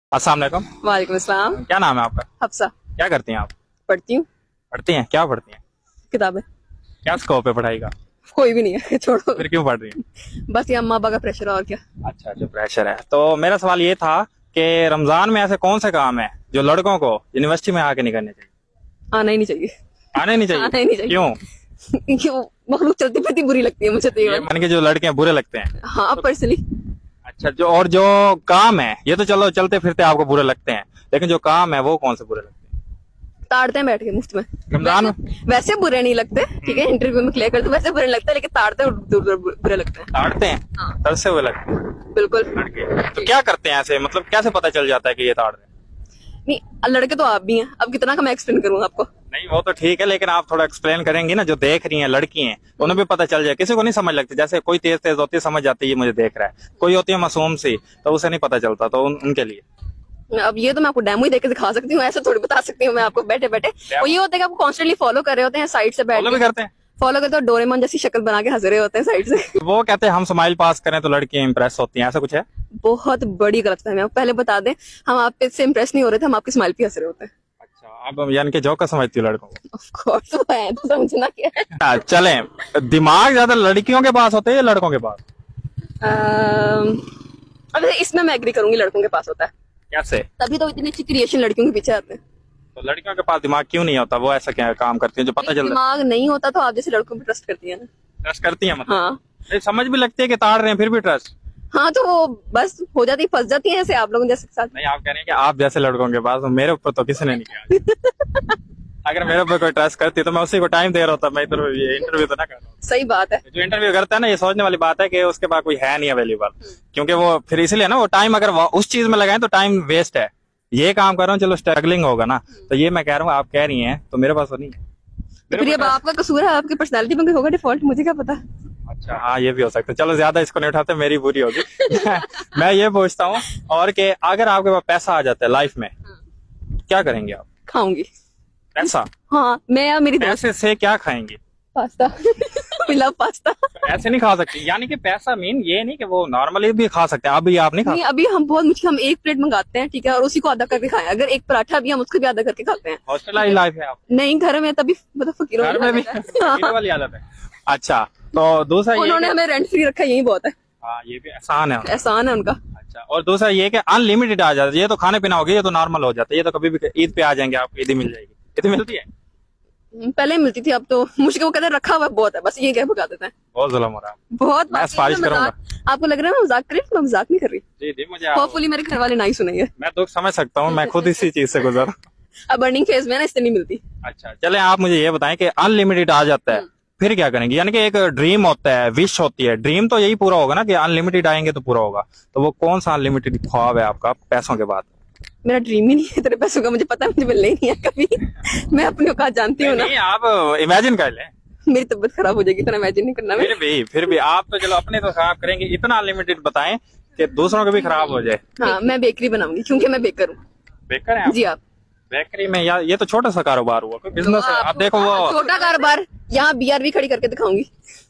अस्सलाम वालेकुम। वालेकुम अस्सलाम। क्या नाम है आपका? हफ्सा। क्या करती हैं आप? पढ़ती हूँ पढ़ती हैं? क्या पढ़ती हैं? किताबें। क्या स्कोप है पढ़ाई का? कोई भी नहीं है छोड़ो। फिर क्यों पढ़ रही हैं? बस ये अम्मा अब्बा का प्रेशर है और क्या। अच्छा, जो प्रेशर है। तो मेरा सवाल ये था कि रमजान में ऐसे कौन से काम है जो लड़कों को यूनिवर्सिटी में आके नहीं करने चाहिए? आना ही नहीं चाहिए। आने नहीं चाहिए? आना ही नहीं चाहिए। क्यों? क्यों? मखलूक चलती फिरती बुरी लगती है मुझे तो ये ये वाली। मान के जो लड़के हैं बुरे लगते हैं? हाँ पर्सनली। अच्छा, जो काम है ये तो चलो चलते फिरते आपको बुरे लगते हैं, लेकिन जो काम है वो कौन से बुरे लगते हैं? ताड़ते हैं बैठ के मुफ्त में। रमजान में वैसे बुरे नहीं लगते, ठीक है, इंटरव्यू में क्लियर करते वैसे बुरे नहीं लगते, लेकिन ताड़ते और दूर दूर बुरे लगते हैं। ताड़ते हैं? हाँ। तरसे हुए लगते हैं बिल्कुल। लड़के। तो क्या करते हैं ऐसे, मतलब कैसे पता चल जाता है कि ये ताड़ रहे हैं? नहीं लड़के तो आप भी हैं, अब कितना का मैं एक्सप्लेन करूँ आपको। नहीं वो तो ठीक है, लेकिन आप थोड़ा एक्सप्लेन करेंगी ना, जो देख रही हैं लड़की हैं उन्हें भी पता चल जाए। किसी को नहीं समझ लगती, जैसे कोई तेज तेज होती है समझ जाती है ये मुझे देख रहा है, कोई होती है मासूम सी तो उसे नहीं पता चलता, तो उनके लिए। अब ये तो मैं आपको डेमो ही देके दिखा सकती हूँ, ऐसे थोड़ी बता सकती हूँ मैं आपको बैठे बैठे। वो ये होता है कि आपको कॉन्स्टेंटली फॉलो कर रहे होते हैं साइड से बैठ फॉलो भी करते हैं? फॉलो करते हो, डोरेमोन जैसी शक्ल बना के हंस रहे होते हैं साइड से। वो कहते हैं हम स्माइल पास करें तो लड़कियां इंप्रेस होती हैं, ऐसा कुछ है? बहुत बड़ी गलतफहमी है, पहले बता दें, हम आप पे से इम्प्रेस नहीं हो रहे थे, हम आपकी स्माइल पे हंस रहे होते हैं। अच्छा, आप यानी कि जोकर समझती हो लड़कों को? ऑफ कोर्स वो है, तो समझना क्या है। चले, दिमाग ज्यादा लड़कियों के पास होते हैं या लड़कों के पास? अब इसमें मैं एग्री करूंगी, लड़कों के पास होता है। कैसे? तभी तो इतनी अच्छी क्रिएशन लड़कियों के पीछे आते हैं। तो लड़कियों के पास दिमाग क्यों नहीं होता? वो ऐसा क्या काम करती है जो पता चलता है? दिमाग नहीं होता तो आप जैसे लड़कों पे ट्रस्ट करती है ना। ट्रस्ट करती है मतलब? हाँ। नहीं, समझ भी लगती है कि ताड़ रहे हैं फिर भी ट्रस्ट? हाँ तो वो बस हो जाती, फंस जाती है ऐसे आप लोगों जैसे के साथ। नहीं, आप कह रहे हैं कि आप जैसे लड़कों के पास, मेरे ऊपर तो किसी ने नहीं किया। अगर मेरे ऊपर कोई ट्रस्ट करती तो मैं उसी को टाइम दे रहा होता, मैं इधर ये इंटरव्यू तो ना कर रहा हूँ। सही बात है। जो इंटरव्यू करता है ना, ये सोचने वाली बात है कि उसके पास कोई है नहीं अवेलेबल, क्योंकि वो फिर इसलिए ना वो टाइम अगर उस चीज में लगाए तो टाइम वेस्ट है। ये काम कर रहा हूँ, चलो स्ट्रगलिंग होगा ना, तो ये मैं कह रहा हूँ, आप कह रही हैं तो मेरे पास तो नहीं है। तो फिर अब आपका कसूर है, आपकी पर्सनालिटी में कोई होगा डिफॉल्ट, मुझे क्या पता। अच्छा हाँ, ये भी हो सकता है। चलो ज्यादा इसको नहीं उठाते, मेरी बुरी होगी। मैं ये पूछता हूँ और कि अगर आपके पास पैसा आ जाता है लाइफ में, क्या करेंगे आप? खाऊंगी पैसा? हाँ मैं और मेरी दोस्त। पैसे से क्या खाएंगे? पास्ता। We love pasta. ऐसे नहीं खा सकती, यानी कि पैसा मीन ये नहीं कि वो नॉर्मली भी खा सकते हैं, अभी आप नहीं खा? नहीं अभी हम बहुत मुश्किल, हम एक प्लेट मंगाते हैं, ठीक है, और उसी को आधा करके खाएं। अगर एक पराठा भी हम उसको भी आधा करके खाते हैं। हॉस्टल लाइफ है आप? नहीं घर में, तभी मतलब फकीरों घर में भी फकीरों वाली आदत है? अच्छा, तो दूसरा ये उन्होंने हमें रेंट फ्री रखा, यही बहुत है। हाँ, ये भी एहसान है। एहसान है उनका। अच्छा, और दूसरा ये कि अनलिमिटेड आ जाता है, ये तो खाने पीना हो गया, ये तो नॉर्मल हो जाता है, ये तो कभी भी ईद पे आ जाएंगे आपको, ईद मिल जाएगी। ईद मिलती है? पहले मिलती थी, अब तो मुश्किल, वो कहते हैं रखा हुआ बहुत है, बस ये क्या भगा देते हैं। बहुत जुल्म हो रहा है। बहुत। मैं सिफारिश करूंगा। आपको लग रहा है मैं मजाक कर रही हूँ? मैं मजाक नहीं कर रही। जी जी, मुझे होपफुली मेरे घर वाले नहीं सुनेंगे। मैं दुख समझ सकता हूँ, मैं खुद इसी चीज से गुजर। अब बर्निंग फेज में ना, इससे नहीं मिलती। अच्छा चले, आप मुझे ये बताएं कि अनलिमिटेड आ जाता है फिर क्या करेंगे? यानी कि एक ड्रीम होता है, विश होती है, ड्रीम तो यही पूरा होगा ना कि अनलिमिटेड आएंगे तो पूरा होगा, तो वो कौन सा अनलिमिटेड ख्वाब है आपका पैसों के बाद? मेरा ड्रीम ही नहीं है तेरे पैसों का, मुझे पता है, मुझे मिलने ही नहीं है कभी। मैं अपनी औकात जानती हूँ ना। नहीं, आप इमेजिन कर लें। मेरी तबीयत खराब हो जाएगी, इतना इमेजिन नहीं करना। फिर भी आप तो चलो अपने तो खराब करेंगे, इतना अनलिमिटेड बताएं कि दूसरों के भी खराब हो जाए। हाँ मैं बेकरी बनाऊंगी, क्योंकि मैं बेकर हूँ। बेकर हैं आप? जी आप। बेकरी में यार ये तो छोटा सा कारोबार हुआ, कोई बिजनेस है? आप देखो वो छोटा कारोबार, यहाँ बीआर भी खड़ी करके दिखाऊंगी।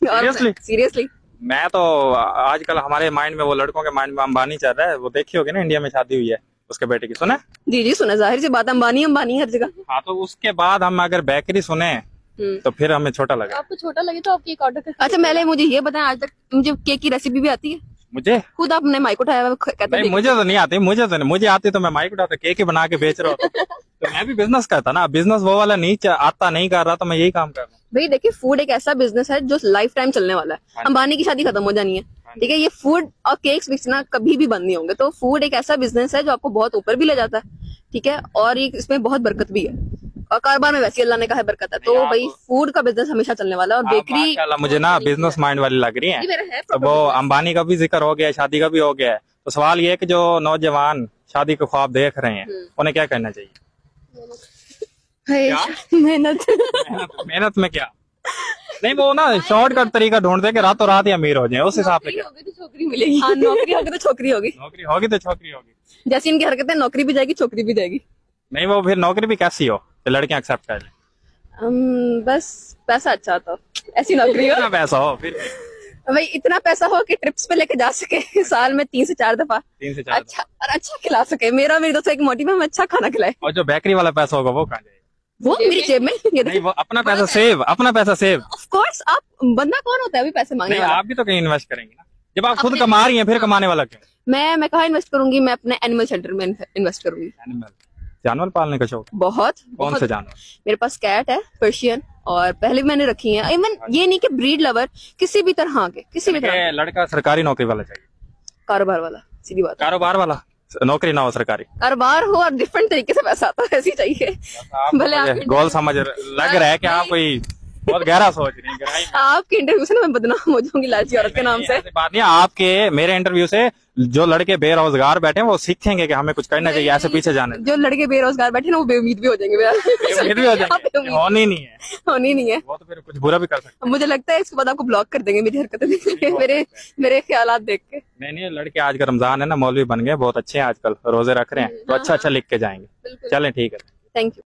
सीरियसली मैं तो आजकल हमारे माइंड में, वो लड़कों के माइंड में अंबानी चल रहा है, वो देखी होगी ना, इंडिया में शादी हुई है उसके बेटे की, सुने? जी जी सुना, जाहिर सी बात, अंबानी अंबानी हर जगह। हाँ, तो उसके बाद हम अगर बेकरी सुने तो फिर हमें छोटा लगे। आपको छोटा लगे तो आप केक ऑर्डर कर। अच्छा पहले मुझे ये बताएं, आज तक मुझे केक की रेसिपी भी आती है? मुझे खुद आपने माइक उठाया कहते नहीं, मुझे तो नहीं आती, मुझे आती तो मैं माइक उठाता केक ही बना के बेच रहा होता। तो मैं भी बिजनेस करता ना, बिजनेस वो वाला नहीं आता, नहीं कर रहा, तो मैं यही काम कर रहा हूँ। भाई देखिए, फूड एक ऐसा बिजनेस है जो लाइफ टाइम चलने वाला है। अंबानी की शादी खत्म हो जानी है, ठीक है, ये फूड और केक्स बेचना कभी भी बंद नहीं होंगे। तो फूड एक ऐसा बिजनेस है जो आपको बहुत ऊपर भी ले जाता है, ठीक है, और इसमें बहुत बरकत भी है, और कारोबार में वैसे अल्लाह ने कहा है बरकत है। तो भाई फूड का बिजनेस हमेशा चलने वाला है। और बेकरी माशाल्लाह मुझे ना बिजनेस माइंड वाली लग रही है। तो वो अंबानी का भी जिक्र हो गया, शादी का भी हो गया है, तो सवाल ये है कि जो नौजवान शादी के ख्वाब देख रहे हैं उन्हें क्या करना चाहिए? मेहनत। मेहनत में क्या? नहीं, वो ना शॉर्टकट तरीका ढूंढते कि रातों रात ही अमीर हो जाए, उस हिसाब से क्या? तो छोकरी मिलेगी। हाँ नौकरी होगी तो छोकरी होगी। नौकरी होगी तो छोकरी होगी। जैसी इनकी हरकतें, नौकरी भी जाएगी, छोकरी भी जाएगी। नहीं, वो फिर नौकरी भी कैसी हो तो लड़कियां एक्सेप्ट कर लें? बस पैसा अच्छा तो ऐसी नौकरी हो। पैसा हो फिर भाई इतना पैसा हो कि ट्रिप्स पे लेके जा सके साल में 3 से 4 दफा, 3 से 4 अच्छा और अच्छा खिला सके। मेरा मेरे दोस्तों एक मोटिव है, हम अच्छा खाना खिलाए। और जो बेकरी वाला पैसा होगा वो कहाँ जाएगा? वो मेरी जेब में, ये नहीं, वो अपना पैसा सेव, अपना पैसा सेव। Of course. आप बंदा कौन होता है अभी पैसे मांगने नहीं, वाला? आप भी तो कहीं इन्वेस्ट करेंगे ना, जब आप खुद कमा रही हैं फिर कमाने वाला क्यों? मैं कहाँ इन्वेस्ट करूंगी? मैं अपने एनिमल शेल्टर में इन्वेस्ट करूंगी। एनिमल, जानवर पालने का शौक? बहुत कौन से जानवर? मेरे पास कैट है, पर्शियन, और पहले भी मैंने रखी है। इवन ये नहीं कि ब्रीड लवर, किसी भी तरह के, किसी भी तरह। लड़का सरकारी नौकरी वाला चाहिए? कारोबार वाला, सीधी बात। कारोबार वाला, नौकरी ना हो सरकारी, कारोबार हो और डिफरेंट तरीके से पैसा आता है, ऐसी चाहिए। भले आप गोल समझ लग रहा है कि आप कोई बहुत गहरा सोच रही हैं। आपके इंटरव्यू से ना मैं बदनाम हो जाऊंगी लालची औरत के नाम से। ऐसी बात नहीं, आपके मेरे इंटरव्यू से जो लड़के बेरोजगार बैठे हैं वो सीखेंगे कि हमें कुछ करना चाहिए, ऐसे पीछे जाने। जो लड़के बेरोजगार बैठे ना वो बेउम्मीद भी हो जाएंगे। बेउम्मीद भी हो जाएंगे, होनी नहीं है, होनी नहीं है। वो तो फिर कुछ बुरा भी कर सकते मुझे लगता है इसके बाद आपको ब्लॉक कर देंगे मेरी हरकतें देख के, मेरे ख्यालात देख के। नहीं, लड़के आज का रमजान है ना, मौलवी बन गए, बहुत अच्छे हैं आजकल, रोजे रख रहे हैं, तो अच्छा लिख के जाएंगे। चलें, ठीक है, थैंक यू।